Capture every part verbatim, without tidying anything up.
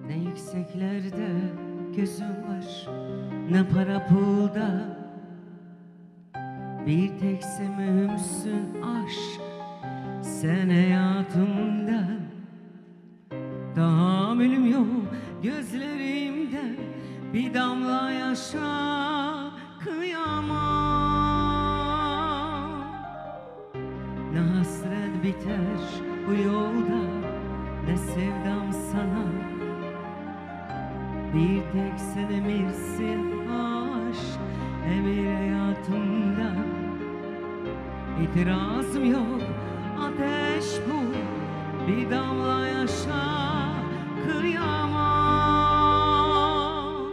Ne yükseklerde gözüm var, ne para pulda. Bir tek semümsün aşk, sen hayatımda. Tahammülüm yok gözlerimde, bir damla yaşa kıyamam. Ne hasret biter bu yolda, ne sevdam sana. Bir tek sen emirsin aşk, emir hayatımda. İtirazım yok, ateş bu, bir damla yaşa kıyamam.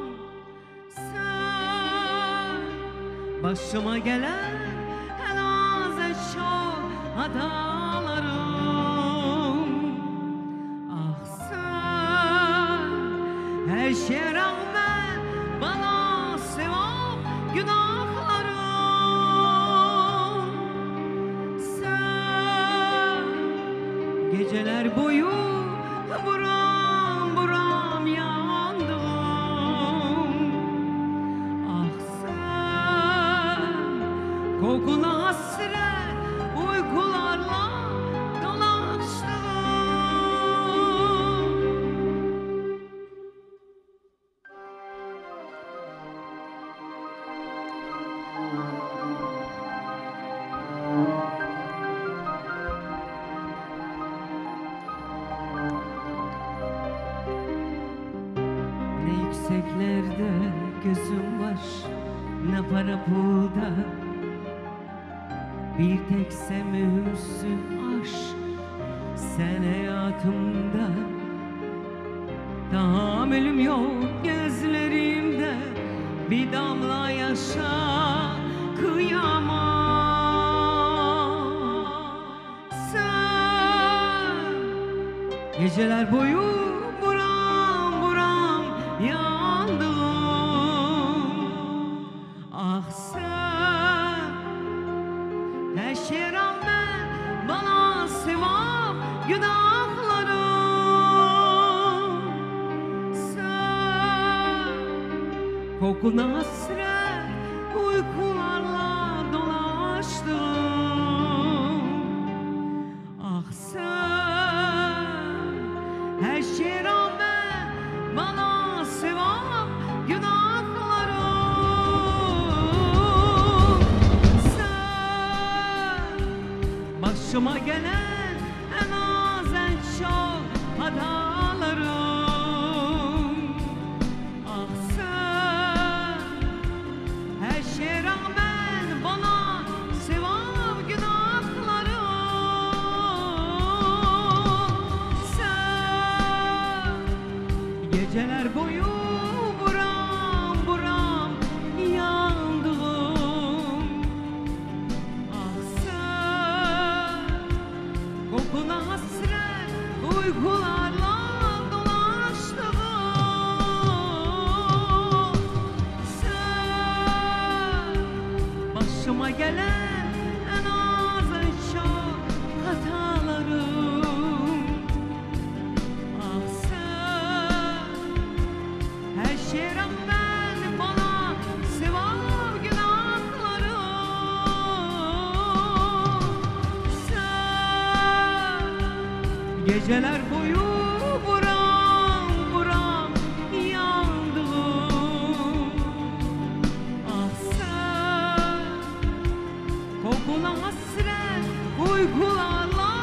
Sen başıma gelen en az en çok hatalarım. Ah sen her şeye rağmen bana sevap günahlarım. Sen geceler boyu buram buram yandım. Ah sen kokuna hasret uykularla dolaştım. Ne yükseklerde gözüm var, ne para pulda. Bir tek sen mühimsin aşk, sen hayatımda. Tahammülüm yok gözlerimde, bir damla yaşa kıyamam. Sen geceler boyu buram buram yandım. Ah sen her şeye rağmen bana sevap günahlarım. Sen kokuna hasret uykularla dolaştım. Ah sen her şeye rağmen bana sevap günahlarım. Sen başıma gelen en az en çok hatalarım. Ah sen her şeye rağmen bana sevap günahlarım. Sen geceler boyu buram buram yandım. Ah sen kokuna hasret uykularla dolaştım. Sen başıma gelen en az en çok hatalarım. Ah sen her şeye rağmen bana sevap günahlarım. Sen geceler boyu buram buram yandım. Ah sen kokuna hasret uykularla